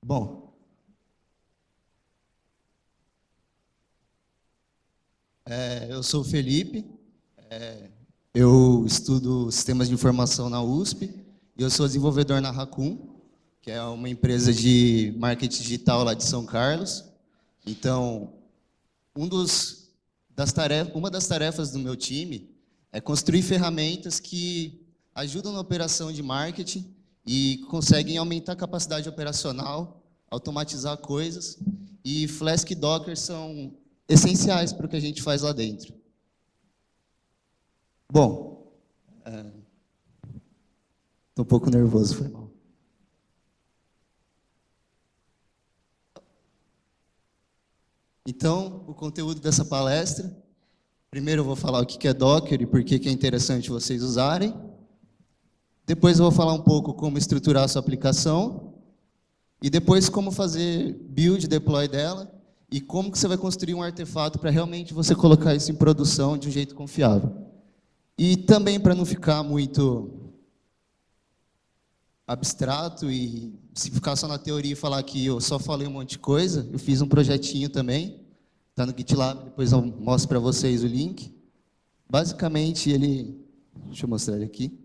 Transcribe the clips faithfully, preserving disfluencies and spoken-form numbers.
Bom, é, eu sou o Felipe, é, eu estudo sistemas de informação na U S P e eu sou desenvolvedor na Raccoon, que é uma empresa de marketing digital lá de São Carlos. Então, um dos, das tarefas, uma das tarefas do meu time é construir ferramentas que ajudam na operação de marketing e conseguem aumentar a capacidade operacional, automatizar coisas, e Flask e Docker são essenciais para o que a gente faz lá dentro. Bom, estou um pouco nervoso, foi mal. Então, o conteúdo dessa palestra, primeiro eu vou falar o que é Docker e por que é interessante vocês usarem. Depois eu vou falar um pouco como estruturar a sua aplicação. E depois como fazer build, deploy dela. E como que você vai construir um artefato para realmente você colocar isso em produção de um jeito confiável. E também para não ficar muito abstrato e se ficar só na teoria e falar que eu só falei um monte de coisa, eu fiz um projetinho também, está no GitLab, depois eu mostro para vocês o link. Basicamente ele, deixa eu mostrar ele aqui.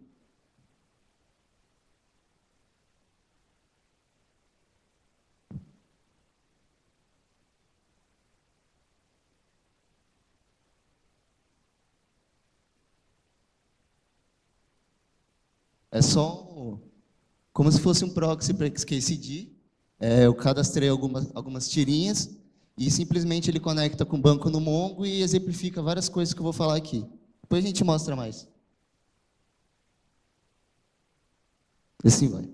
É só como se fosse um proxy para X K C D. É, eu cadastrei algumas, algumas tirinhas e simplesmente ele conecta com o banco no Mongo e exemplifica várias coisas que eu vou falar aqui. Depois a gente mostra mais. E assim vai.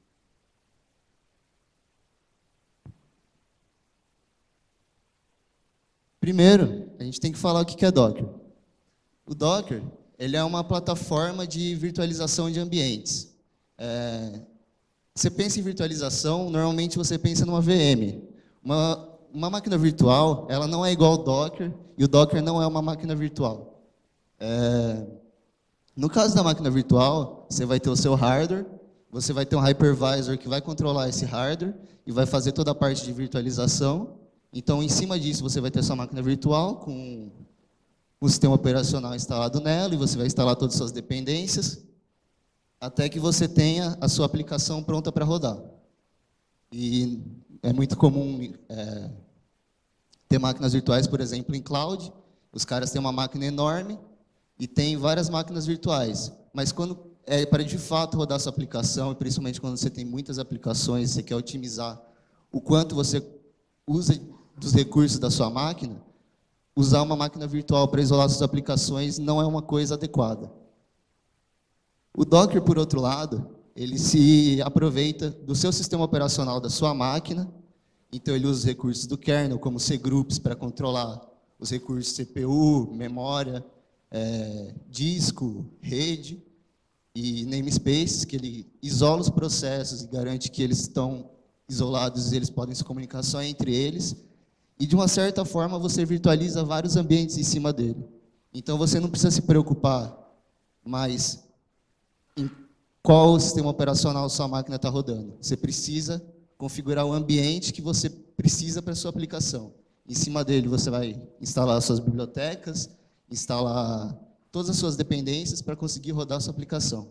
Primeiro, a gente tem que falar o que é Docker. O Docker, ele é uma plataforma de virtualização de ambientes. É, você pensa em virtualização, normalmente você pensa numa V M. Uma, uma máquina virtual, ela não é igual ao Docker, e o Docker não é uma máquina virtual. É, no caso da máquina virtual, você vai ter o seu hardware, você vai ter um hypervisor que vai controlar esse hardware e vai fazer toda a parte de virtualização. Então, em cima disso, você vai ter sua máquina virtual com o sistema operacional instalado nela e você vai instalar todas as suas dependências até que você tenha a sua aplicação pronta para rodar. E é muito comum é, ter máquinas virtuais, por exemplo, em cloud. Os caras têm uma máquina enorme e tem várias máquinas virtuais. Mas quando é para de fato rodar a sua aplicação, e principalmente quando você tem muitas aplicações, você quer otimizar o quanto você usa dos recursos da sua máquina, usar uma máquina virtual para isolar suas aplicações não é uma coisa adequada. O Docker, por outro lado, ele se aproveita do seu sistema operacional da sua máquina, então ele usa os recursos do kernel, como cgroups, para controlar os recursos C P U, memória, é, disco, rede e namespaces, que ele isola os processos e garante que eles estão isolados e eles podem se comunicar só entre eles. E, de uma certa forma, você virtualiza vários ambientes em cima dele. Então, você não precisa se preocupar mais em qual sistema operacional sua máquina está rodando. Você precisa configurar o ambiente que você precisa para a sua aplicação. Em cima dele, você vai instalar suas bibliotecas, instalar todas as suas dependências para conseguir rodar a sua aplicação.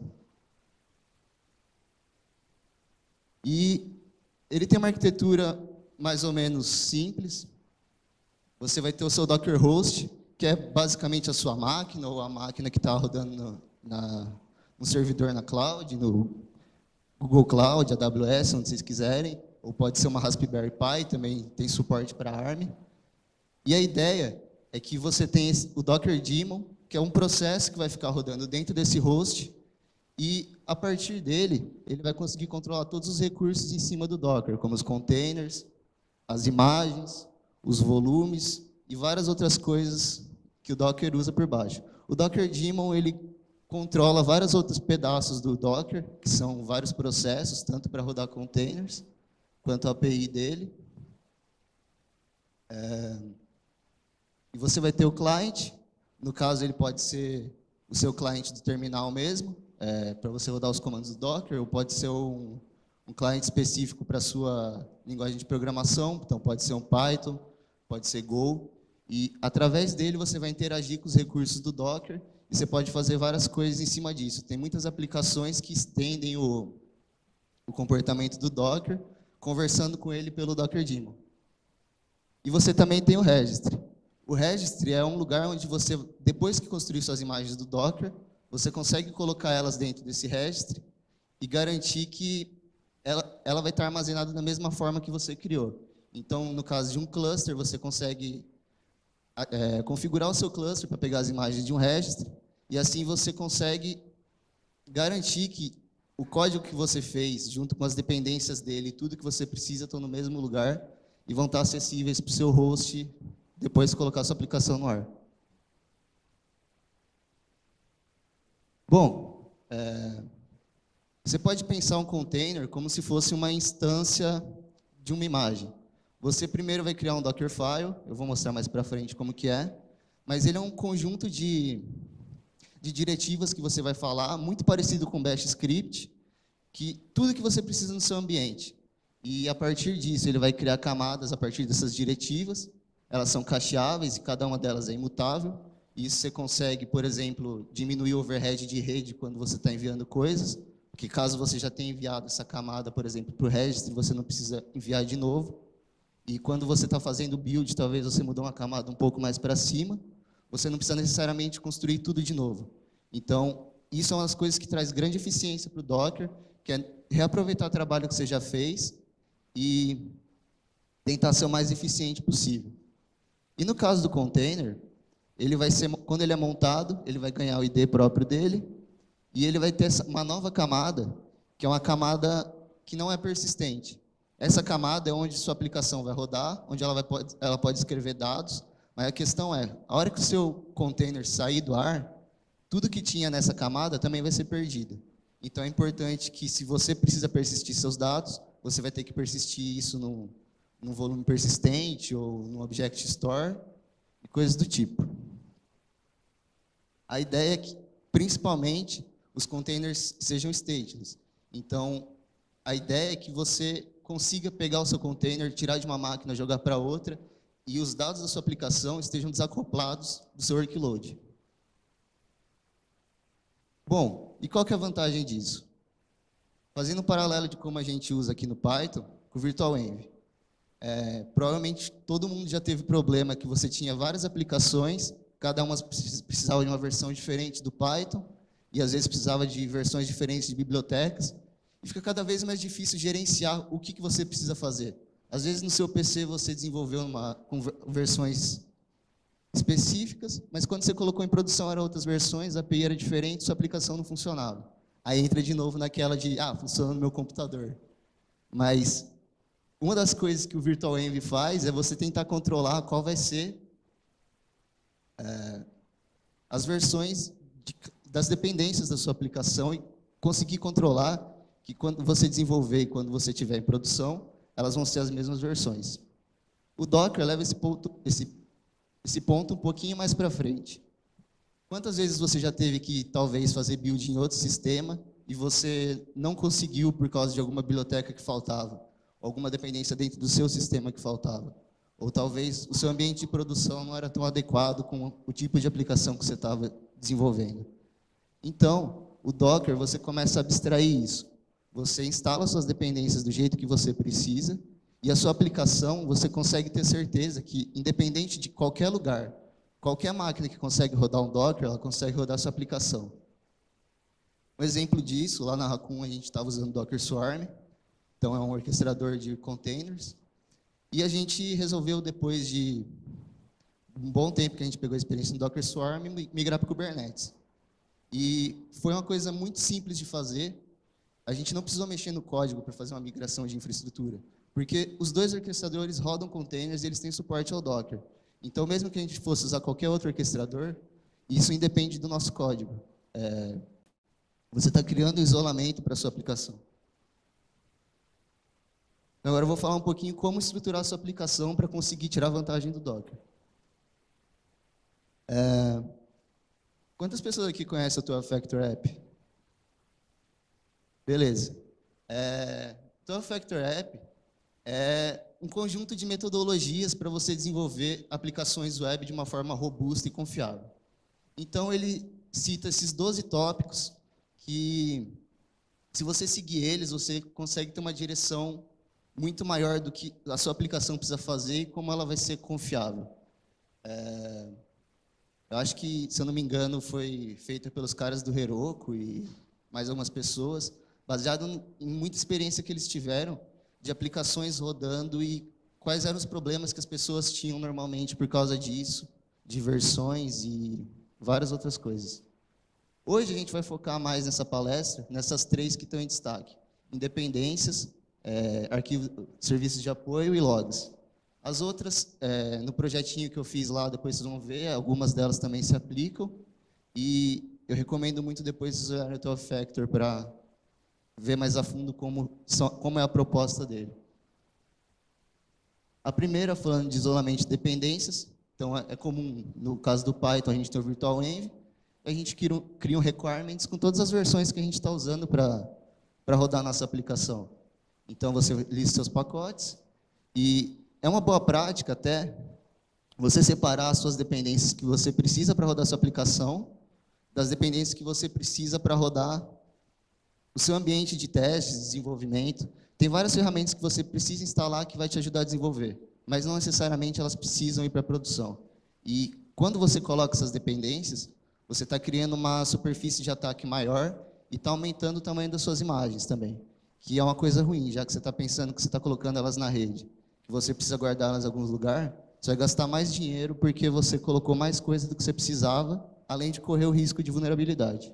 E ele tem uma arquitetura mais ou menos simples. Você vai ter o seu Docker Host, que é basicamente a sua máquina, ou a máquina que está rodando no, na, no servidor na cloud, no Google Cloud, A W S, onde vocês quiserem, ou pode ser uma Raspberry Pi, também tem suporte para A R M. E a ideia é que você tem esse, o Docker Daemon, que é um processo que vai ficar rodando dentro desse host, e a partir dele, ele vai conseguir controlar todos os recursos em cima do Docker, como os containers, as imagens, os volumes e várias outras coisas que o Docker usa por baixo. O Docker Daemon, ele controla vários outros pedaços do Docker, que são vários processos, tanto para rodar containers, quanto a A P I dele. É... E você vai ter o client, no caso ele pode ser o seu cliente do terminal mesmo, é, para você rodar os comandos do Docker, ou pode ser um, um client específico para a sua linguagem de programação, então pode ser um Python, pode ser Go, e através dele você vai interagir com os recursos do Docker, e você pode fazer várias coisas em cima disso. Tem muitas aplicações que estendem o, o comportamento do Docker, conversando com ele pelo Docker Daemon. E você também tem o Registry. O Registry é um lugar onde você, depois que construir suas imagens do Docker, você consegue colocar elas dentro desse Registry e garantir que ela, ela vai estar armazenada da mesma forma que você criou. Então, no caso de um cluster, você consegue é, configurar o seu cluster para pegar as imagens de um Registry, e assim você consegue garantir que o código que você fez, junto com as dependências dele, tudo que você precisa, estão no mesmo lugar e vão estar acessíveis para o seu host depois de colocar a sua aplicação no ar. Bom, é, você pode pensar um container como se fosse uma instância de uma imagem. Você primeiro vai criar um Dockerfile, eu vou mostrar mais para frente como que é, mas ele é um conjunto de, de diretivas que você vai falar, muito parecido com Bash Script, que tudo que você precisa no seu ambiente. E a partir disso ele vai criar camadas a partir dessas diretivas, elas são cacheáveis e cada uma delas é imutável. Isso você consegue, por exemplo, diminuir o overhead de rede quando você está enviando coisas, porque caso você já tenha enviado essa camada, por exemplo, para o registry, você não precisa enviar de novo. E quando você está fazendo build, talvez você mudou uma camada um pouco mais para cima, você não precisa necessariamente construir tudo de novo. Então, isso é uma das coisas que traz grande eficiência para o Docker, que é reaproveitar o trabalho que você já fez e tentar ser o mais eficiente possível. E no caso do container, ele vai ser, quando ele é montado, ele vai ganhar o I D próprio dele, e ele vai ter uma nova camada, que é uma camada que não é persistente. Essa camada é onde sua aplicação vai rodar, onde ela, vai, ela pode escrever dados, mas a questão é, a hora que o seu container sair do ar, tudo que tinha nessa camada também vai ser perdido. Então é importante que, se você precisa persistir seus dados, você vai ter que persistir isso num, num volume persistente ou num object store, e coisas do tipo. A ideia é que, principalmente, os containers sejam stateless. Então, a ideia é que você consiga pegar o seu container, tirar de uma máquina, jogar para outra, e os dados da sua aplicação estejam desacoplados do seu workload. Bom, e qual que é a vantagem disso? Fazendo um paralelo de como a gente usa aqui no Python, com o VirtualEnv. É, provavelmente todo mundo já teve problema que você tinha várias aplicações, cada uma precisava de uma versão diferente do Python, e às vezes precisava de versões diferentes de bibliotecas, e fica cada vez mais difícil gerenciar o que, que você precisa fazer. Às vezes no seu P C você desenvolveu uma, com versões específicas, mas quando você colocou em produção eram outras versões, a A P I era diferente, sua aplicação não funcionava. Aí entra de novo naquela de, ah, funciona no meu computador. Mas uma das coisas que o VirtualEnv faz é você tentar controlar qual vai ser é, as versões de, das dependências da sua aplicação e conseguir controlar que quando você desenvolver e quando você estiver em produção, elas vão ser as mesmas versões. O Docker leva esse ponto, esse, esse ponto um pouquinho mais para frente. Quantas vezes você já teve que, talvez, fazer build em outro sistema e você não conseguiu por causa de alguma biblioteca que faltava, alguma dependência dentro do seu sistema que faltava? Ou talvez o seu ambiente de produção não era tão adequado com o tipo de aplicação que você estava desenvolvendo. Então, o Docker, você começa a abstrair isso. Você instala suas dependências do jeito que você precisa e a sua aplicação, você consegue ter certeza que, independente de qualquer lugar, qualquer máquina que consegue rodar um Docker, ela consegue rodar a sua aplicação. Um exemplo disso, lá na Raccoon a gente estava usando Docker Swarm, então é um orquestrador de containers, e a gente resolveu, depois de um bom tempo que a gente pegou a experiência no Docker Swarm, migrar para o Kubernetes. E foi uma coisa muito simples de fazer. A gente não precisou mexer no código para fazer uma migração de infraestrutura, porque os dois orquestradores rodam containers e eles têm suporte ao Docker. Então, mesmo que a gente fosse usar qualquer outro orquestrador, isso independe do nosso código. É, você está criando isolamento para a sua aplicação. Agora eu vou falar um pouquinho como estruturar a sua aplicação para conseguir tirar vantagem do Docker. É, quantas pessoas aqui conhecem a tua Factor App? Beleza. É, Então, o Factor App é um conjunto de metodologias para você desenvolver aplicações web de uma forma robusta e confiável. Então, ele cita esses doze tópicos que, se você seguir eles, você consegue ter uma direção muito maior do que a sua aplicação precisa fazer e como ela vai ser confiável. É, eu acho que, se eu não me engano, foi feita pelos caras do Heroku e mais algumas pessoas, baseado em muita experiência que eles tiveram de aplicações rodando e quais eram os problemas que as pessoas tinham normalmente por causa disso, de versões e várias outras coisas. Hoje a gente vai focar mais nessa palestra, nessas três que estão em destaque: independências, é, arquivos, serviços de apoio e logs. As outras, é, no projetinho que eu fiz lá, depois vocês vão ver, algumas delas também se aplicam, e eu recomendo muito depois usar o T O Factor para ver mais a fundo como, como é a proposta dele. A primeira, falando de isolamento de dependências, então é comum, no caso do Python, a gente tem o Virtual Env, a gente cria um requirements com todas as versões que a gente está usando para para rodar a nossa aplicação. Então, você lista seus pacotes, e é uma boa prática até você separar as suas dependências que você precisa para rodar a sua aplicação das dependências que você precisa para rodar o seu ambiente de testes, desenvolvimento. Tem várias ferramentas que você precisa instalar que vai te ajudar a desenvolver, mas não necessariamente elas precisam ir para a produção. E quando você coloca essas dependências, você está criando uma superfície de ataque maior e está aumentando o tamanho das suas imagens também, que é uma coisa ruim, já que você está pensando que você está colocando elas na rede, que você precisa guardá-las em algum lugar, você vai gastar mais dinheiro porque você colocou mais coisa do que você precisava, além de correr o risco de vulnerabilidade.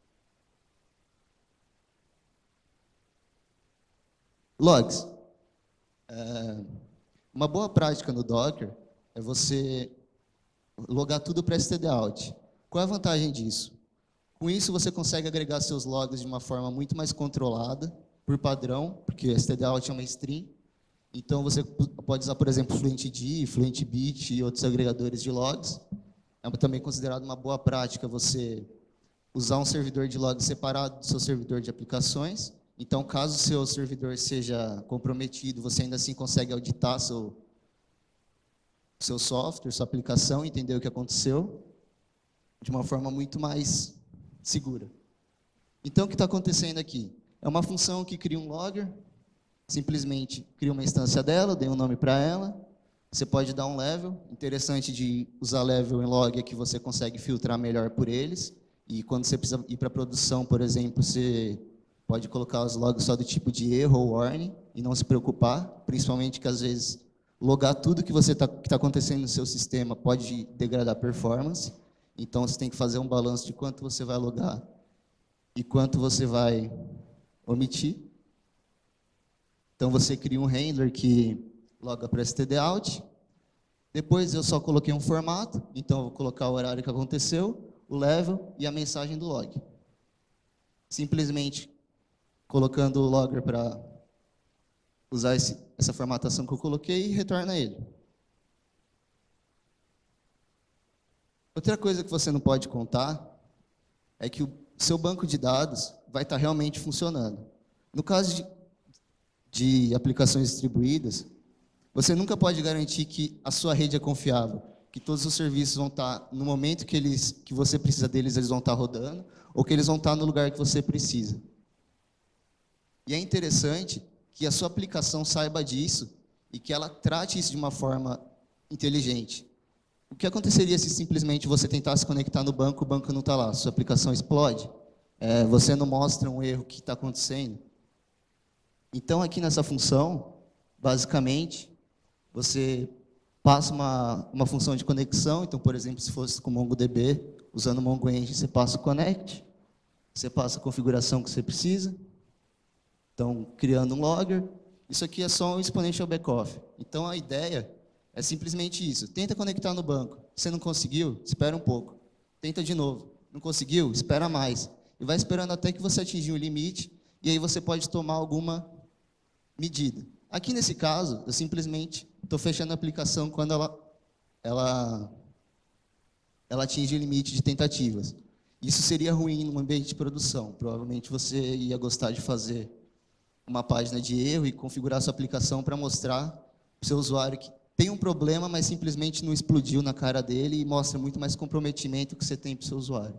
Logs. É, uma boa prática no Docker é você logar tudo para stdout. Qual é a vantagem disso? Com isso, você consegue agregar seus logs de uma forma muito mais controlada, por padrão, porque stdout é uma string. Então, você pode usar, por exemplo, FluentD, FluentBit e outros agregadores de logs. É também considerado uma boa prática você usar um servidor de logs separado do seu servidor de aplicações. Então, caso o seu servidor seja comprometido, você ainda assim consegue auditar seu, seu software, sua aplicação, entender o que aconteceu de uma forma muito mais segura. Então, o que está acontecendo aqui? É uma função que cria um logger, simplesmente cria uma instância dela, dê um nome para ela, você pode dar um level. Interessante de usar level em log é que você consegue filtrar melhor por eles, e quando você precisa ir para a produção, por exemplo, você pode colocar os logs só do tipo de erro ou warning e não se preocupar, principalmente que às vezes logar tudo que você tá, que está acontecendo no seu sistema pode degradar a performance. Então você tem que fazer um balanço de quanto você vai logar e quanto você vai omitir. Então você cria um handler que loga para stdout. Depois eu só coloquei um formato, então eu vou colocar o horário que aconteceu, o level e a mensagem do log. Simplesmente colocando o logger para usar esse, essa formatação que eu coloquei e retorna ele. Outra coisa que você não pode contar é que o seu banco de dados vai estar realmente funcionando. No caso de, de aplicações distribuídas, você nunca pode garantir que a sua rede é confiável, que todos os serviços vão estar, no momento que, eles, que você precisa deles, eles vão estar rodando, ou que eles vão estar no lugar que você precisa. E é interessante que a sua aplicação saiba disso e que ela trate isso de uma forma inteligente. O que aconteceria se simplesmente você tentar se conectar no banco, o banco não está lá, sua aplicação explode? É, você não mostra um erro que está acontecendo? Então, aqui nessa função, basicamente, você passa uma, uma função de conexão. Então, por exemplo, se fosse com MongoDB, usando o MongoEngine, você passa o connect, você passa a configuração que você precisa. Então, criando um logger. Isso aqui é só um exponential backoff. Então, a ideia é simplesmente isso. Tenta conectar no banco. Se não conseguiu, espera um pouco. Tenta de novo. Não conseguiu? Espera mais. E vai esperando até que você atingir o limite, e aí você pode tomar alguma medida. Aqui nesse caso, eu simplesmente estou fechando a aplicação quando ela, ela, ela atinge o limite de tentativas. Isso seria ruim num ambiente de produção. Provavelmente você ia gostar de fazer uma página de erro e configurar sua aplicação para mostrar para o seu usuário que tem um problema, mas simplesmente não explodiu na cara dele e mostra muito mais comprometimento que você tem para o seu usuário.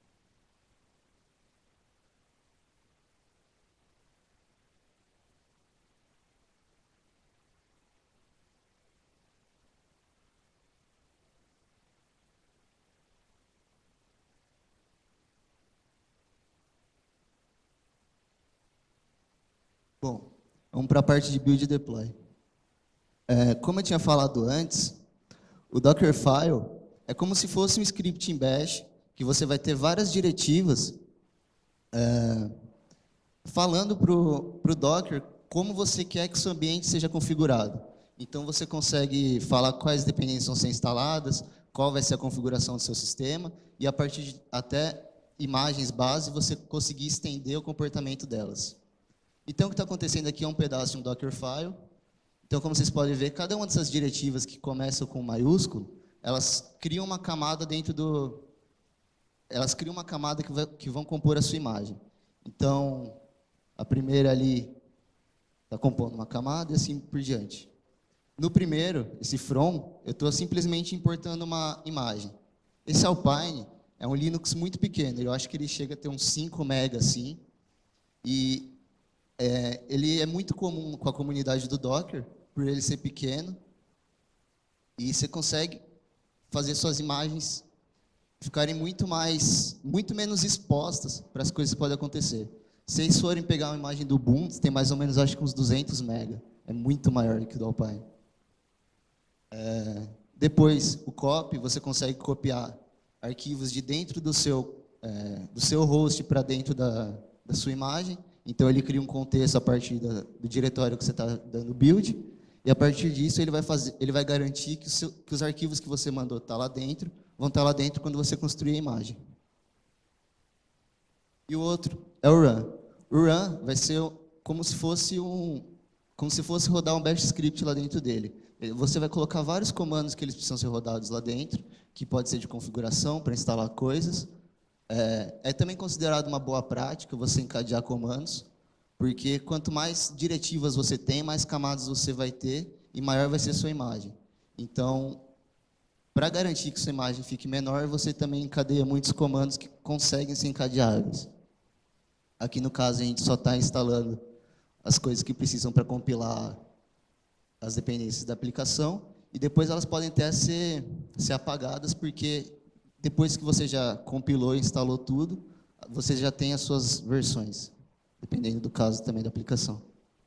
Bom, vamos para a parte de build e deploy. É, como eu tinha falado antes, o Dockerfile é como se fosse um script em Bash, que você vai ter várias diretivas é, falando para o Docker como você quer que o seu ambiente seja configurado. Então, você consegue falar quais dependências vão ser instaladas, qual vai ser a configuração do seu sistema, e a partir de até imagens base, você conseguir estender o comportamento delas. Então, o que está acontecendo aqui é um pedaço de um Dockerfile. Então, como vocês podem ver, cada uma dessas diretivas que começam com maiúsculo, elas criam uma camada dentro do... Elas criam uma camada que, vai, que vão compor a sua imagem. Então, a primeira ali está compondo uma camada e assim por diante. No primeiro, esse from, eu estou simplesmente importando uma imagem. Esse Alpine é um Linux muito pequeno. Eu acho que ele chega a ter uns cinco megas, assim. E... É, ele é muito comum com a comunidade do Docker, por ele ser pequeno, e você consegue fazer suas imagens ficarem muito mais, muito menos expostas para as coisas que podem acontecer. Se vocês forem pegar uma imagem do Ubuntu, tem mais ou menos, acho que uns duzentos mega, é muito maior que o do Alpine. É, depois, o copy, você consegue copiar arquivos de dentro do seu, é, do seu host para dentro da, da sua imagem. Então, ele cria um contexto a partir da, do diretório que você está dando build, e a partir disso ele vai, fazer, ele vai garantir que, o seu, que os arquivos que você mandou tá lá dentro, vão estar tá lá dentro quando você construir a imagem. E o outro é o run. O run vai ser como se fosse, um, como se fosse rodar um bash script lá dentro dele. Você vai colocar vários comandos que eles precisam ser rodados lá dentro, que pode ser de configuração, para instalar coisas. É, é também considerado uma boa prática você encadear comandos, porque quanto mais diretivas você tem, mais camadas você vai ter e maior vai ser a sua imagem. Então, para garantir que sua imagem fique menor, você também encadeia muitos comandos que conseguem ser encadeáveis. Aqui, no caso, a gente só está instalando as coisas que precisam para compilar as dependências da aplicação, e depois elas podem até ser, ser apagadas, porque depois que você já compilou e instalou tudo, você já tem as suas versões, dependendo do caso também da aplicação.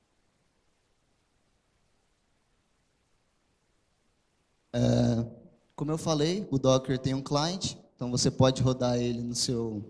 É, como eu falei, o Docker tem um client, então você pode rodar ele no seu,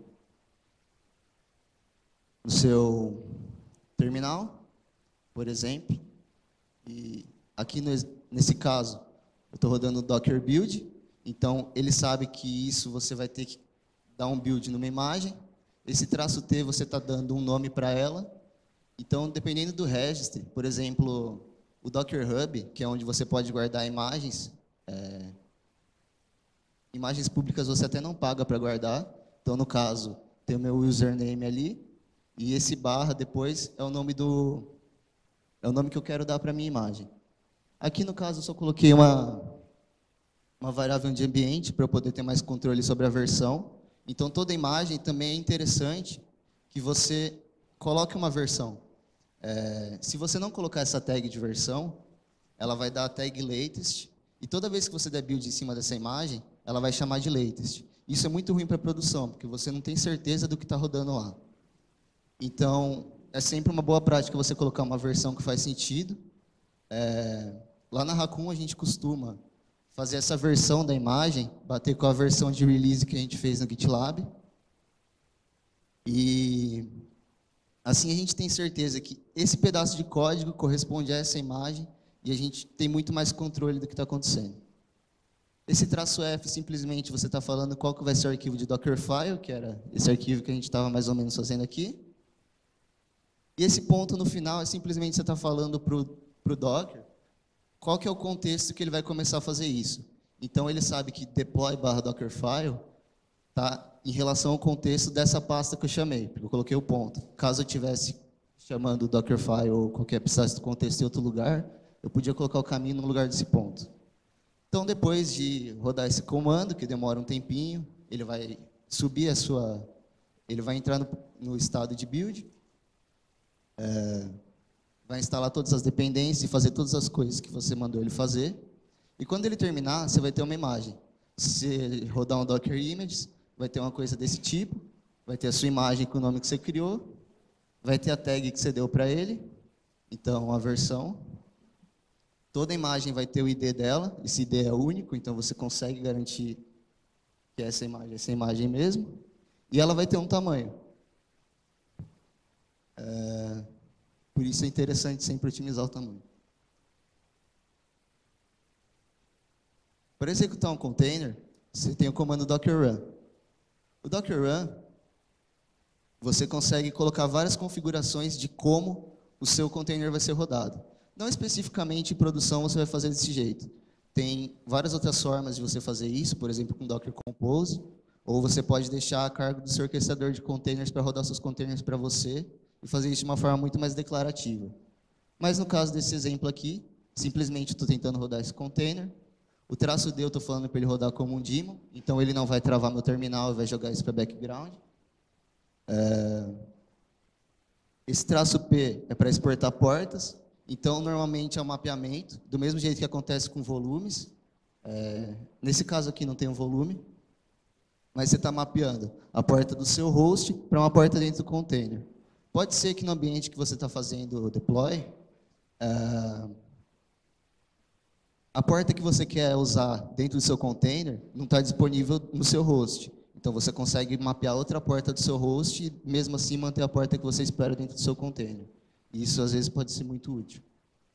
no seu terminal, por exemplo. E aqui nesse caso, eu estou rodando o Docker Build. Então, ele sabe que isso você vai ter que dar um build numa imagem. Esse traço T você está dando um nome para ela. Então, dependendo do registry, por exemplo, o Docker Hub, que é onde você pode guardar imagens, é, imagens públicas você até não paga para guardar. Então, no caso, tem o meu username ali, e esse barra depois é o nome do é o nome que eu quero dar para a minha imagem. Aqui, no caso, eu só coloquei uma uma variável de ambiente para eu poder ter mais controle sobre a versão. Então, toda imagem também é interessante que você coloque uma versão. É, se você não colocar essa tag de versão, ela vai dar a tag latest, e toda vez que você der build em cima dessa imagem, ela vai chamar de latest. Isso é muito ruim para a produção, porque você não tem certeza do que está rodando lá. Então, é sempre uma boa prática você colocar uma versão que faz sentido. É, lá na Raccoon, a gente costuma fazer essa versão da imagem, bater com a versão de release que a gente fez no GitLab. E assim a gente tem certeza que esse pedaço de código corresponde a essa imagem e a gente tem muito mais controle do que está acontecendo. Esse traço F, simplesmente, você está falando qual que vai ser o arquivo de Dockerfile, que era esse arquivo que a gente estava mais ou menos fazendo aqui. E esse ponto no final é simplesmente você está falando para o Docker qual que é o contexto que ele vai começar a fazer isso. Então, ele sabe que deploy barra Dockerfile está em relação ao contexto dessa pasta que eu chamei, porque eu coloquei o ponto. Caso eu tivesse chamando o Dockerfile ou qualquer precisasse do contexto em outro lugar, eu podia colocar o caminho no lugar desse ponto. Então, depois de rodar esse comando, que demora um tempinho, ele vai subir a sua... Ele vai entrar no, no estado de build, é, vai instalar todas as dependências e fazer todas as coisas que você mandou ele fazer. E quando ele terminar, você vai ter uma imagem. Se ele rodar um Docker Images, vai ter uma coisa desse tipo, vai ter a sua imagem com o nome que você criou, vai ter a tag que você deu para ele, então a versão. Toda imagem vai ter o I D dela, esse I D é único, então você consegue garantir que essa imagem é essa imagem mesmo. E ela vai ter um tamanho. É, por isso é interessante sempre otimizar o tamanho. Para executar um container, você tem o comando docker run. O docker run, você consegue colocar várias configurações de como o seu container vai ser rodado. Não especificamente em produção você vai fazer desse jeito. Tem várias outras formas de você fazer isso, por exemplo, com Docker Compose, ou você pode deixar a cargo do seu orquestrador de containers para rodar seus containers para você e fazer isso de uma forma muito mais declarativa. Mas no caso desse exemplo aqui, simplesmente estou tentando rodar esse container. O traço D eu estou falando para ele rodar como um daemon, então ele não vai travar meu terminal e vai jogar isso para background. É... Esse traço P é para exportar portas, então normalmente é um mapeamento, do mesmo jeito que acontece com volumes. É... Nesse caso aqui não tem um volume, mas você está mapeando a porta do seu host para uma porta dentro do container. Pode ser que no ambiente que você está fazendo o deploy, é... a porta que você quer usar dentro do seu container não está disponível no seu host. Então, você consegue mapear outra porta do seu host e, mesmo assim, manter a porta que você espera dentro do seu container. E isso, às vezes, pode ser muito útil.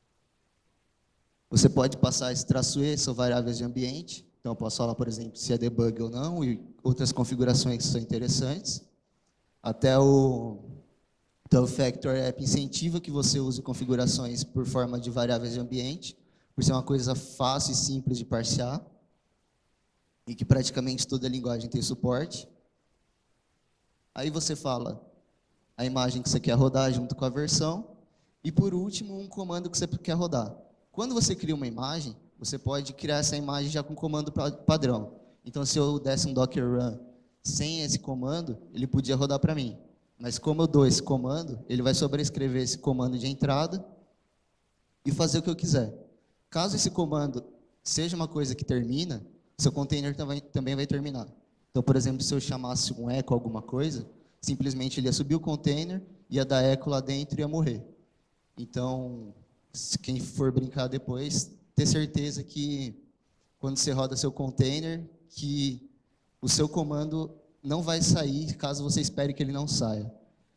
Você pode passar esse traço E, são variáveis de ambiente. Então, eu posso falar, por exemplo, se é debug ou não, e outras configurações que são interessantes. Até o, até o Factor App incentiva que você use configurações por forma de variáveis de ambiente, por ser uma coisa fácil e simples de parsear, e que praticamente toda a linguagem tem suporte. Aí você fala a imagem que você quer rodar junto com a versão, e por último, um comando que você quer rodar. Quando você cria uma imagem, você pode criar essa imagem já com comando padrão. Então, se eu desse um docker run sem esse comando, ele podia rodar para mim. Mas como eu dou esse comando, ele vai sobrescrever esse comando de entrada e fazer o que eu quiser. Caso esse comando seja uma coisa que termina, seu container também, também vai terminar. Então, por exemplo, se eu chamasse um echo alguma coisa, simplesmente ele ia subir o container, ia dar echo lá dentro e ia morrer. Então, se quem for brincar depois, ter certeza que quando você roda seu container, que o seu comando não vai sair caso você espere que ele não saia.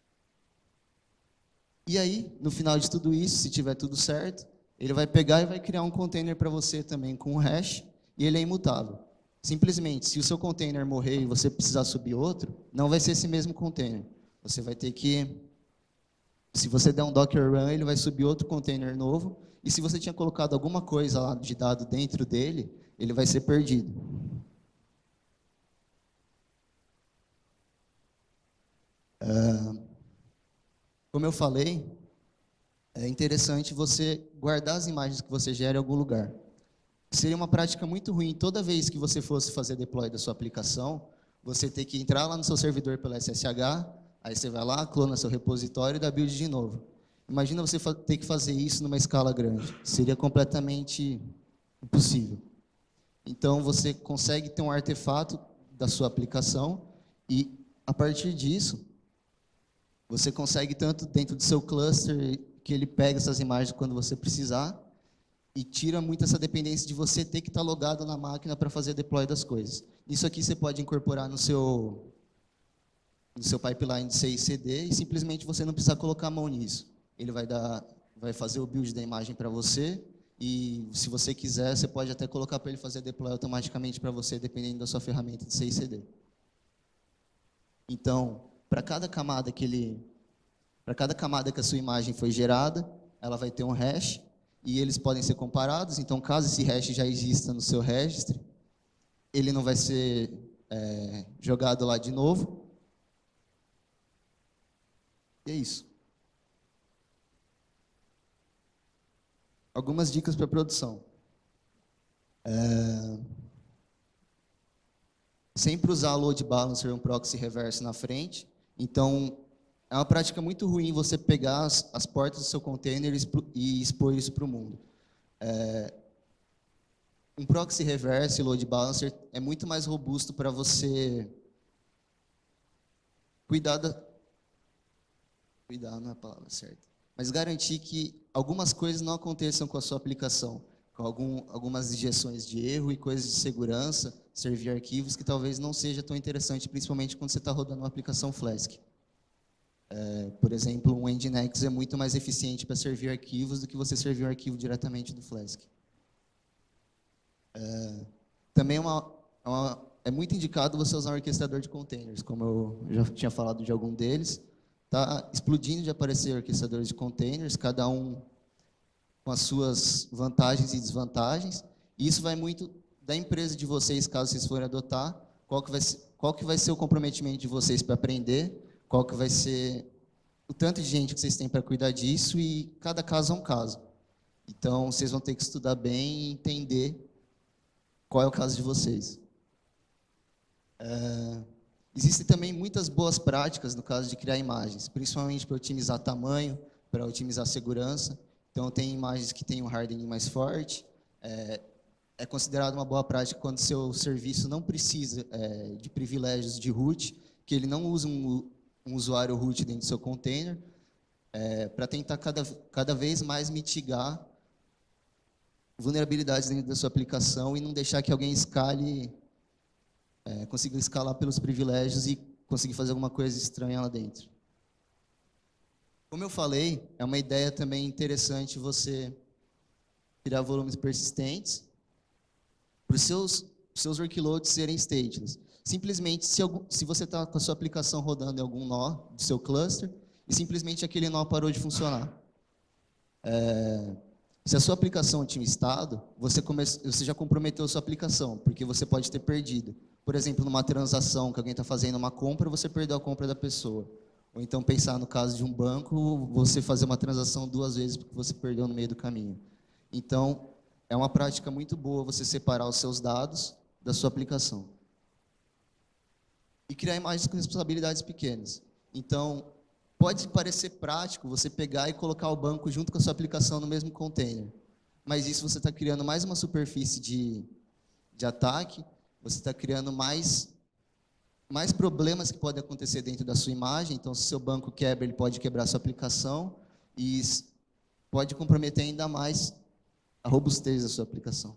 E aí, no final de tudo isso, se tiver tudo certo, ele vai pegar e vai criar um container para você também com um hash, e ele é imutável. Simplesmente, se o seu container morrer e você precisar subir outro, não vai ser esse mesmo container. Você vai ter que, se você der um docker run, ele vai subir outro container novo, e se você tinha colocado alguma coisa lá de dado dentro dele, ele vai ser perdido. Uh, como eu falei, é interessante você guardar as imagens que você gera em algum lugar. Seria uma prática muito ruim toda vez que você fosse fazer deploy da sua aplicação, você ter que entrar lá no seu servidor pelo S S H, aí você vai lá, clona seu repositório e dá build de novo. Imagina você ter que fazer isso numa escala grande. Seria completamente impossível. Então, você consegue ter um artefato da sua aplicação e, a partir disso, você consegue tanto dentro do seu cluster que ele pega essas imagens quando você precisar e tira muito essa dependência de você ter que estar logado na máquina para fazer deploy das coisas. Isso aqui você pode incorporar no seu, no seu pipeline de C I C D e simplesmente você não precisa colocar a mão nisso. Ele vai, dar, vai fazer o build da imagem para você e, se você quiser, você pode até colocar para ele fazer deploy automaticamente para você, dependendo da sua ferramenta de C I C D. Então, para cada camada que ele, para cada camada que a sua imagem foi gerada, ela vai ter um hash e eles podem ser comparados. Então, caso esse hash já exista no seu registry, ele não vai ser é, jogado lá de novo. E é isso. Algumas dicas para produção. É... Sempre usar load balancer, um proxy reverso na frente. Então, é uma prática muito ruim você pegar as, as portas do seu container e expor isso para o mundo. É, um proxy reverse e load balancer é muito mais robusto para você cuidar da... Cuidar não é a palavra certa. Mas garantir que algumas coisas não aconteçam com a sua aplicação. Com algum, algumas injeções de erro e coisas de segurança, servir arquivos que talvez não seja tão interessante, principalmente quando você está rodando uma aplicação Flask. É, por exemplo, um Nginx é muito mais eficiente para servir arquivos do que você servir um arquivo diretamente do Flask. É, também é, uma, é, uma, é muito indicado você usar um orquestrador de containers, como eu já tinha falado de algum deles. Está explodindo de aparecer orquestradores de containers, cada um com as suas vantagens e desvantagens. E isso vai muito da empresa de vocês, caso vocês forem adotar, qual que vai ser, qual que vai ser o comprometimento de vocês para aprender, qual que vai ser o tanto de gente que vocês têm para cuidar disso, e cada caso é um caso. Então, vocês vão ter que estudar bem e entender qual é o caso de vocês. É, existem também muitas boas práticas no caso de criar imagens, principalmente para otimizar tamanho, para otimizar segurança. Então, tem imagens que têm um hardening mais forte. É, é considerado uma boa prática quando seu serviço não precisa é, de privilégios de root, que ele não usa um, um usuário root dentro do seu container, é, para tentar cada, cada vez mais mitigar vulnerabilidades dentro da sua aplicação e não deixar que alguém escale, é, consiga escalar pelos privilégios e conseguir fazer alguma coisa estranha lá dentro. Como eu falei, é uma ideia também interessante você criar volumes persistentes para os seus, seus workloads serem stateless. Simplesmente, se, algum, se você está com a sua aplicação rodando em algum nó do seu cluster e simplesmente aquele nó parou de funcionar. É, se a sua aplicação tinha estado, você, come, você já comprometeu a sua aplicação, porque você pode ter perdido. Por exemplo, numa transação que alguém está fazendo uma compra, você perdeu a compra da pessoa. Ou então pensar no caso de um banco, você fazer uma transação duas vezes porque você perdeu no meio do caminho. Então, é uma prática muito boa você separar os seus dados da sua aplicação. E criar imagens com responsabilidades pequenas. Então, pode parecer prático você pegar e colocar o banco junto com a sua aplicação no mesmo container. Mas isso você está criando mais uma superfície de, de ataque, você está criando mais, mais problemas que podem acontecer dentro da sua imagem. Então, se o seu banco quebra, ele pode quebrar a sua aplicação e pode comprometer ainda mais a robustez da sua aplicação.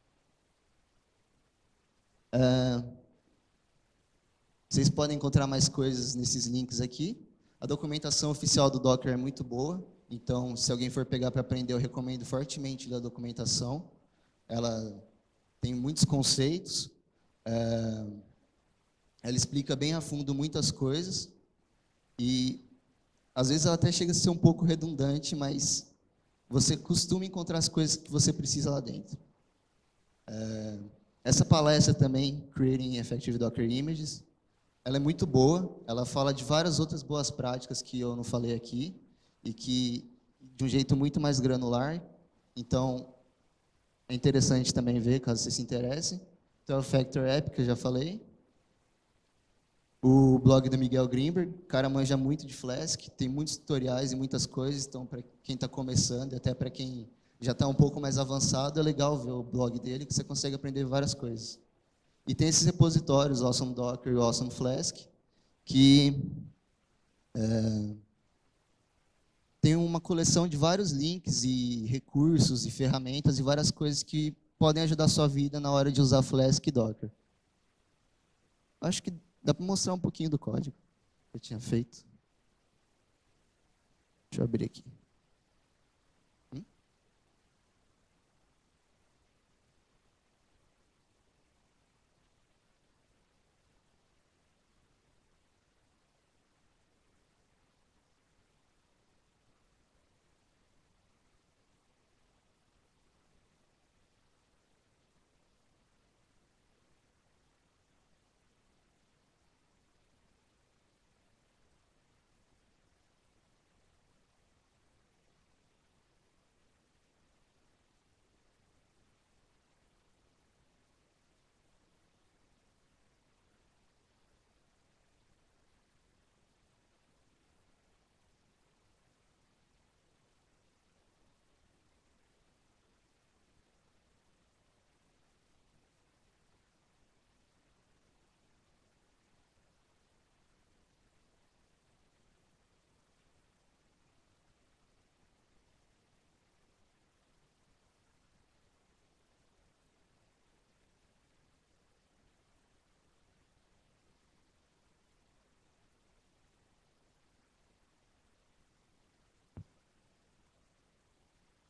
É, vocês podem encontrar mais coisas nesses links aqui. A documentação oficial do Docker é muito boa, então, se alguém for pegar para aprender, eu recomendo fortemente da documentação. Ela tem muitos conceitos, é, ela explica bem a fundo muitas coisas, e às vezes ela até chega a ser um pouco redundante, mas você costuma encontrar as coisas que você precisa lá dentro. É, essa palestra também, Creating Effective Docker Images, ela é muito boa, ela fala de várias outras boas práticas que eu não falei aqui, e que de um jeito muito mais granular. Então, é interessante também ver, caso você se interesse. Então, o Factor App, que eu já falei. O blog do Miguel Greenberg, o cara manja muito de Flask, tem muitos tutoriais e muitas coisas, então, para quem está começando, e até para quem já está um pouco mais avançado, é legal ver o blog dele, que você consegue aprender várias coisas. E tem esses repositórios, o Awesome Docker e o Awesome Flask, que é, tem uma coleção de vários links e recursos e ferramentas e várias coisas que podem ajudar a sua vida na hora de usar Flask e Docker. Acho que dá para mostrar um pouquinho do código que eu tinha feito. Deixa eu abrir aqui.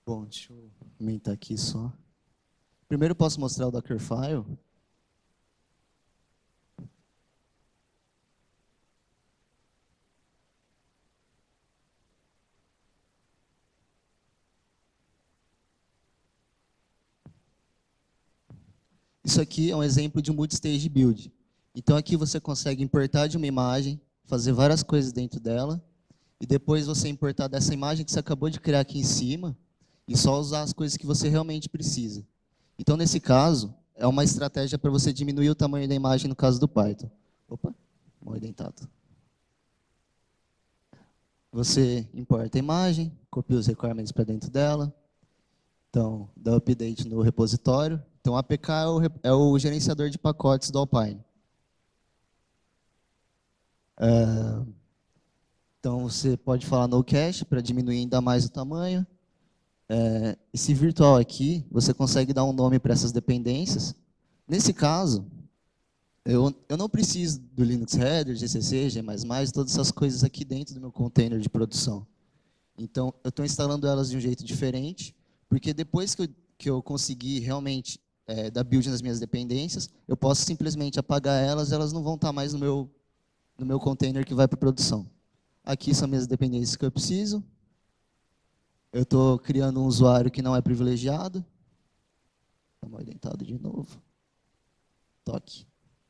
Bom, deixa eu aumentar aqui só. Primeiro eu posso mostrar o Dockerfile. Isso aqui é um exemplo de um multi-stage build. Então aqui você consegue importar de uma imagem, fazer várias coisas dentro dela, e depois você importar dessa imagem que você acabou de criar aqui em cima, e só usar as coisas que você realmente precisa. Então, nesse caso, é uma estratégia para você diminuir o tamanho da imagem no caso do Python. Opa, mal identado. Você importa a imagem, copia os requirements para dentro dela, então dá update no repositório. Então, o A P K é o, é o gerenciador de pacotes do Alpine. É, então, você pode falar no cache para diminuir ainda mais o tamanho. É, esse virtual aqui, você consegue dar um nome para essas dependências. Nesse caso, eu, eu não preciso do Linux Header, G C C, G mais mais, todas essas coisas aqui dentro do meu container de produção. Então, eu estou instalando elas de um jeito diferente, porque depois que eu, que eu conseguir realmente é, dar build nas minhas dependências, eu posso simplesmente apagar elas, elas não vão estar mais no meu, no meu container que vai para produção. Aqui são minhas dependências que eu preciso. Eu estou criando um usuário que não é privilegiado. Está mal identado de novo. Toque.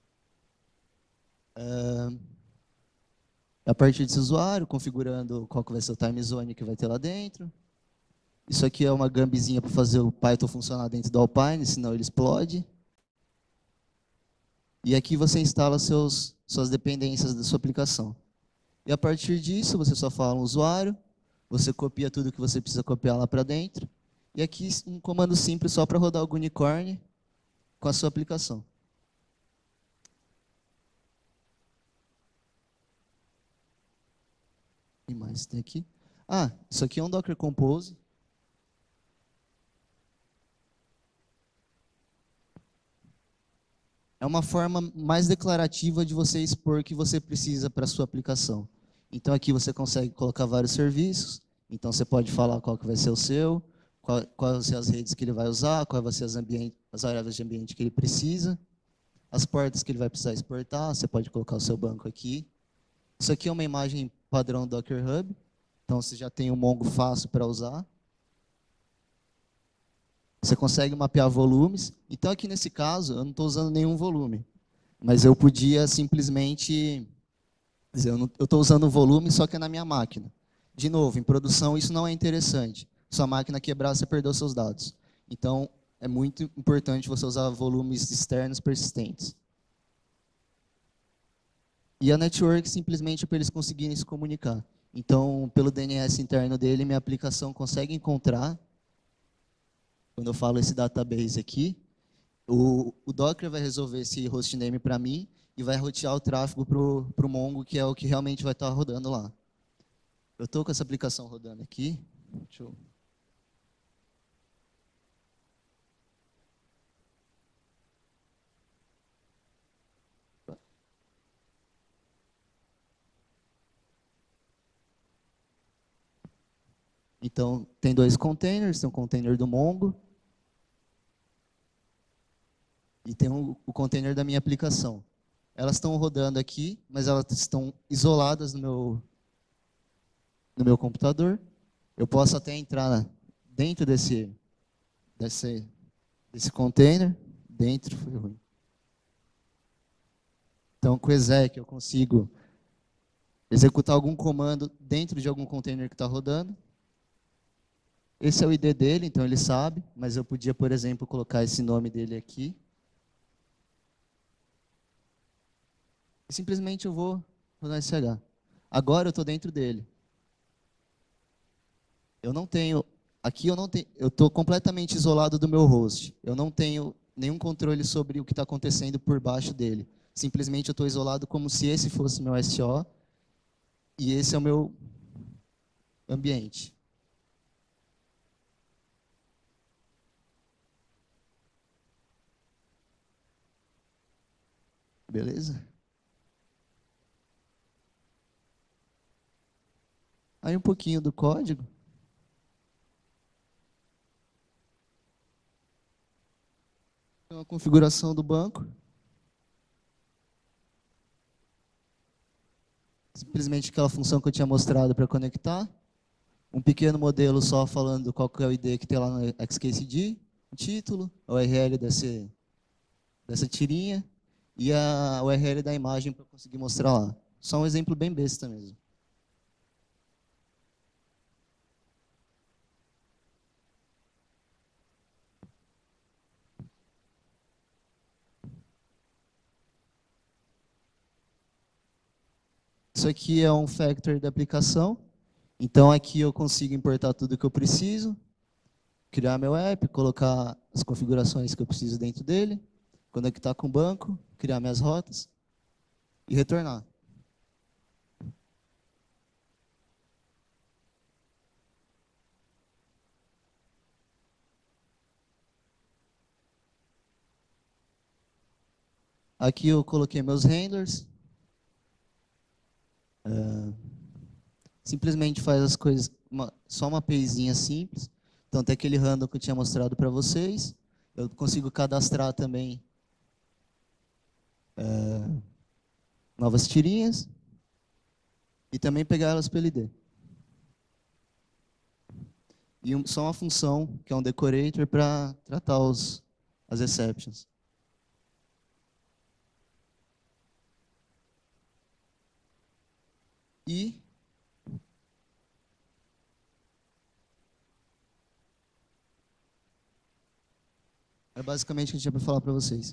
Uh, a partir desse usuário, configurando qual que vai ser o time zone que vai ter lá dentro. Isso aqui é uma gambizinha para fazer o Python funcionar dentro do Alpine, senão ele explode. E aqui você instala seus, suas dependências da sua aplicação. E a partir disso, você só fala um usuário, você copia tudo que você precisa copiar lá para dentro. E aqui um comando simples só para rodar o Unicorn com a sua aplicação. O que mais tem aqui? Ah, isso aqui é um Docker Compose. É uma forma mais declarativa de você expor o que você precisa para a sua aplicação. Então aqui você consegue colocar vários serviços. Então você pode falar qual que vai ser o seu, qual, quais vão ser as redes que ele vai usar, quais vão ser as, ambiente, as variáveis de ambiente que ele precisa, as portas que ele vai precisar exportar. Você pode colocar o seu banco aqui. Isso aqui é uma imagem padrão Docker Hub. Então você já tem um Mongo fácil para usar. Você consegue mapear volumes. Então, aqui nesse caso, eu não estou usando nenhum volume. Mas eu podia simplesmente dizer, eu estou usando um volume, só que é na minha máquina. De novo, em produção, isso não é interessante. Sua máquina quebrar, você perdeu seus dados. Então, é muito importante você usar volumes externos persistentes. E a network, simplesmente, é para eles conseguirem se comunicar. Então, pelo D N S interno dele, minha aplicação consegue encontrar, quando eu falo esse database aqui, O, o Docker vai resolver esse hostname para mim e vai rotear o tráfego para o Mongo, que é o que realmente vai estar rodando lá. Eu estou com essa aplicação rodando aqui. Deixa eu... Então, tem dois containers, tem um container do Mongo e tem um, o container da minha aplicação. Elas estão rodando aqui, mas elas estão isoladas no meu, no meu computador. Eu posso até entrar dentro desse, desse, desse container. Dentro, foi ruim. Então, com o exec eu consigo executar algum comando dentro de algum container que está rodando. Esse é o I D dele, então ele sabe, mas eu podia, por exemplo, colocar esse nome dele aqui. E simplesmente eu vou rodar esse H. Agora eu estou dentro dele. Eu não tenho, aqui eu não tenho, eu estou completamente isolado do meu host. Eu não tenho nenhum controle sobre o que está acontecendo por baixo dele. Simplesmente eu estou isolado como se esse fosse meu S O e esse é o meu ambiente. Beleza? Aí um pouquinho do código. configuração do banco. Simplesmente aquela função que eu tinha mostrado para conectar. Um pequeno modelo só falando qual que é o I D que tem lá no X K C D, o título, a U R L desse, dessa tirinha e a U R L da imagem para conseguir mostrar lá. Só um exemplo bem besta mesmo. Isso aqui é um factory da aplicação. Então, aqui eu consigo importar tudo que eu preciso, criar meu app, colocar as configurações que eu preciso dentro dele, conectar com o banco, criar minhas rotas e retornar. Aqui eu coloquei meus handlers. Uh, simplesmente faz as coisas, uma, só uma APIzinha simples. Então tem aquele handle que eu tinha mostrado para vocês. Eu consigo cadastrar também uh, novas tirinhas e também pegar elas pelo I D. E um, só uma função, que é um decorator, para tratar os, as exceptions. E é basicamente o que eu tinha para falar para vocês.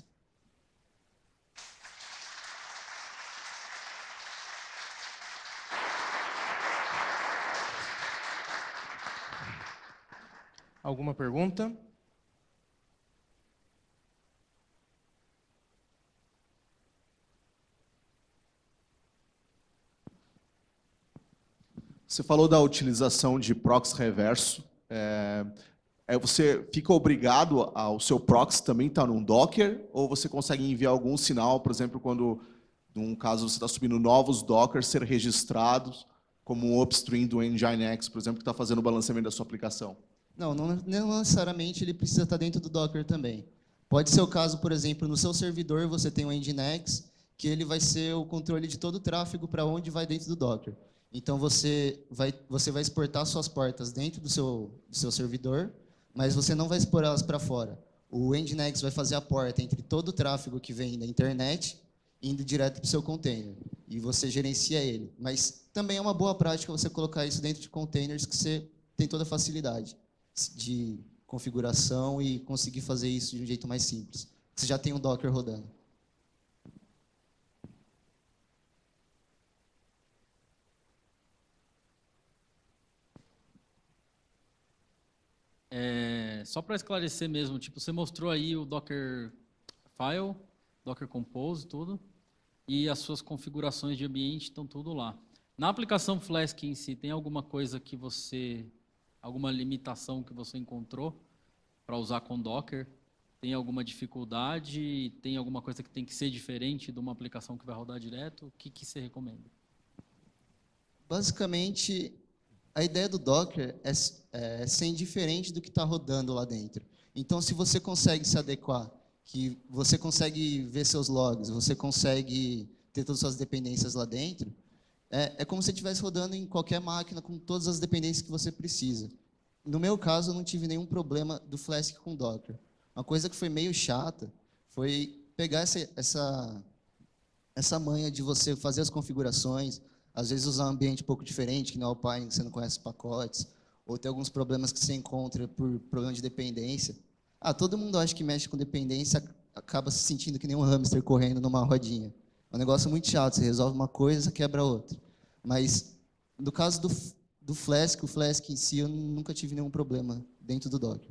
Alguma pergunta? Você falou da utilização de proxy reverso. É, é, você fica obrigado ao seu proxy também estar num Docker? Ou você consegue enviar algum sinal, por exemplo, quando, num caso, você está subindo novos Dockers, ser registrados como um upstream do Nginx, por exemplo, que está fazendo o balanceamento da sua aplicação? Não, não, não necessariamente ele precisa estar dentro do Docker também. Pode ser o caso, por exemplo, no seu servidor você tem um Nginx, que ele vai ser o controle de todo o tráfego para onde vai dentro do Docker. Então, você vai, você vai exportar suas portas dentro do seu, do seu servidor, mas você não vai expor elas para fora. O Nginx vai fazer a porta entre todo o tráfego que vem da internet, indo direto para o seu container. E você gerencia ele. Mas também é uma boa prática você colocar isso dentro de containers que você tem toda a facilidade de configuração e conseguir fazer isso de um jeito mais simples. Você já tem um Docker rodando. É, só para esclarecer mesmo, tipo, você mostrou aí o Docker File, Docker Compose, tudo, e as suas configurações de ambiente estão tudo lá. Na aplicação Flask em si, tem alguma coisa que você, alguma limitação que você encontrou para usar com Docker? Tem alguma dificuldade? Tem alguma coisa que tem que ser diferente de uma aplicação que vai rodar direto? O que, que você recomenda? Basicamente, a ideia do Docker é, é ser indiferente do que está rodando lá dentro. Então, se você consegue se adequar, que você consegue ver seus logs, você consegue ter todas as suas dependências lá dentro, é, é como se estivesse rodando em qualquer máquina com todas as dependências que você precisa. No meu caso, eu não tive nenhum problema do Flask com Docker. Uma coisa que foi meio chata foi pegar essa, essa, essa manha de você fazer as configurações, às vezes usar um ambiente um pouco diferente, que no Alpine você não conhece os pacotes, ou ter alguns problemas que você encontra por problema de dependência. Ah, todo mundo acha que mexe com dependência, acaba se sentindo que nem um hamster correndo numa rodinha. É um negócio muito chato, você resolve uma coisa, quebra outra. Mas, no caso do, do Flask, o Flask em si, eu nunca tive nenhum problema dentro do Docker.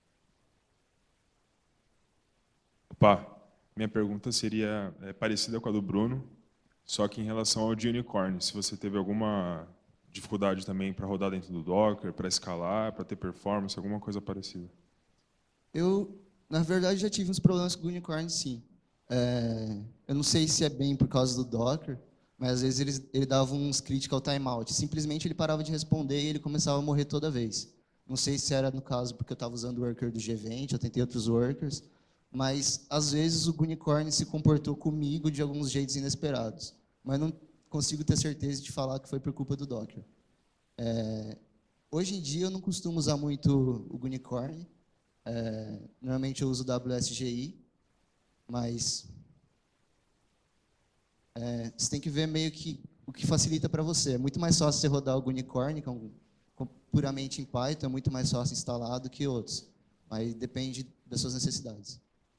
Opa, minha pergunta seria é, parecida com a do Bruno, só que em relação ao de Unicorn, se você teve alguma dificuldade também para rodar dentro do Docker, para escalar, para ter performance, alguma coisa parecida? Eu, na verdade, já tive uns problemas com o Unicorn, sim. É, eu não sei se é bem por causa do Docker, mas às vezes ele, ele dava uns critical timeout. Simplesmente ele parava de responder e ele começava a morrer toda vez. Não sei se era no caso porque eu estava usando o worker do G vinte, eu tentei outros workers, mas às vezes o Unicorn se comportou comigo de alguns jeitos inesperados. Mas não consigo ter certeza de falar que foi por culpa do Docker. É, hoje em dia eu não costumo usar muito o Unicorn. É, normalmente eu uso o W S G I, mas é, você tem que ver meio que o que facilita para você. É muito mais fácil você rodar o Unicorn, que é um, puramente em Python, é muito mais fácil instalar do que outros. Mas depende das suas necessidades.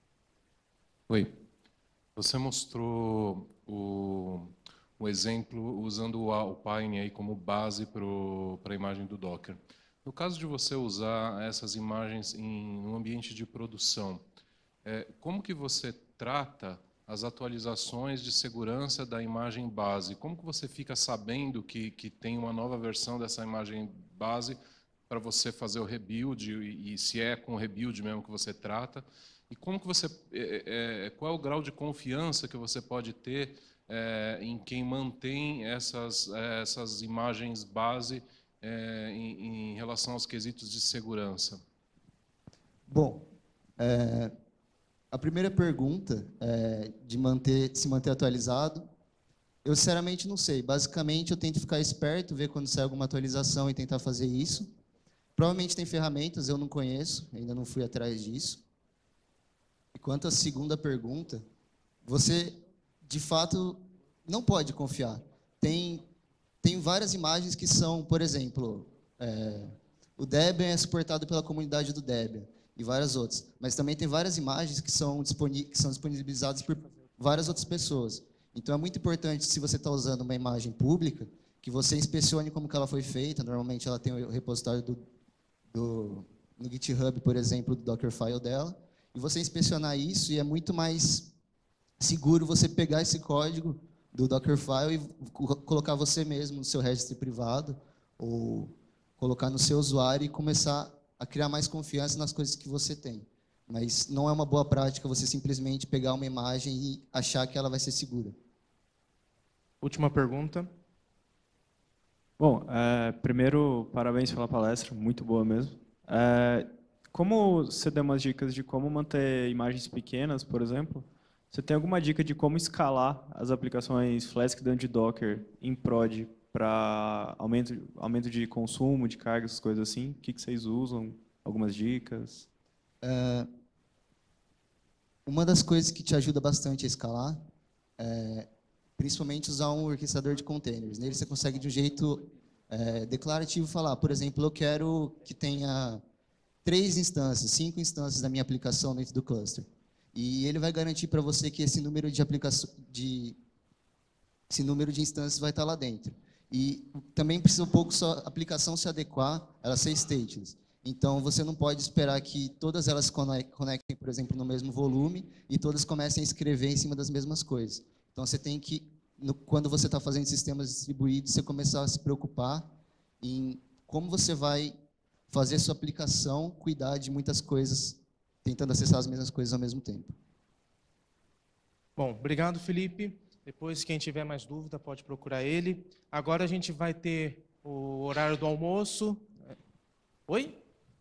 Oi. Você mostrou o, o exemplo usando o Alpine aí como base para a imagem do Docker. No caso de você usar essas imagens em um ambiente de produção, é, como que você trata as atualizações de segurança da imagem base? Como que você fica sabendo que, que tem uma nova versão dessa imagem base para você fazer o rebuild, e, e se é com o rebuild mesmo que você trata? E como que você, é, é, qual é o grau de confiança que você pode ter é, em quem mantém essas, essas imagens base é, em, em relação aos quesitos de segurança? Bom, é, a primeira pergunta é de manter, se manter atualizado. Eu sinceramente não sei. Basicamente eu tento ficar esperto, ver quando sai alguma atualização e tentar fazer isso. Provavelmente tem ferramentas, eu não conheço, ainda não fui atrás disso. E quanto à segunda pergunta, você, de fato, não pode confiar. Tem, tem várias imagens que são, por exemplo, é, o Debian é suportado pela comunidade do Debian e várias outras. Mas também tem várias imagens que são, disponi que são disponibilizadas por várias outras pessoas. Então, é muito importante, se você está usando uma imagem pública, que você inspecione como que ela foi feita. Normalmente, ela tem o repositório do, do, no GitHub, por exemplo, do Dockerfile dela. E você inspecionar isso, e é muito mais seguro você pegar esse código do Dockerfile e colocar você mesmo no seu registry privado, ou colocar no seu usuário e começar a criar mais confiança nas coisas que você tem. Mas não é uma boa prática você simplesmente pegar uma imagem e achar que ela vai ser segura. Última pergunta. Bom, é, primeiro, parabéns pela palestra, muito boa mesmo. É, como você deu umas dicas de como manter imagens pequenas, por exemplo, você tem alguma dica de como escalar as aplicações Flask dentro de Docker em prod para aumento, aumento de consumo, de carga, essas coisas assim? O que, que vocês usam? Algumas dicas? É, uma das coisas que te ajuda bastante a escalar é principalmente usar um orquestrador de containers. Nele você consegue de um jeito é, declarativo falar, por exemplo, eu quero que tenha três instâncias, cinco instâncias da minha aplicação dentro do cluster. E ele vai garantir para você que esse número de aplicação, de esse número de instâncias vai estar lá dentro. E também precisa um pouco só a aplicação se adequar, ela ser stateless. Então você não pode esperar que todas elas se conectem, por exemplo, no mesmo volume e todas comecem a escrever em cima das mesmas coisas. Então você tem que, no, quando você está fazendo sistemas distribuídos, você começar a se preocupar em como você vai fazer a sua aplicação, cuidar de muitas coisas, tentando acessar as mesmas coisas ao mesmo tempo. Bom, obrigado, Felipe. Depois, quem tiver mais dúvida, pode procurar ele. Agora a gente vai ter o horário do almoço. Oi?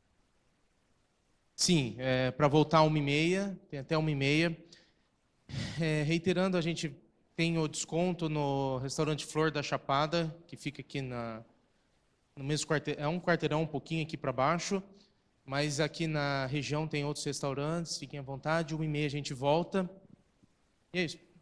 Sim, é, para voltar às uma e meia, tem até uma e meia. É, reiterando, a gente tem o desconto no restaurante Flor da Chapada, que fica aqui na, no mesmo quarteirão, é um quarteirão um pouquinho aqui para baixo, mas aqui na região tem outros restaurantes, fiquem à vontade, uma e meia a gente volta. E é isso.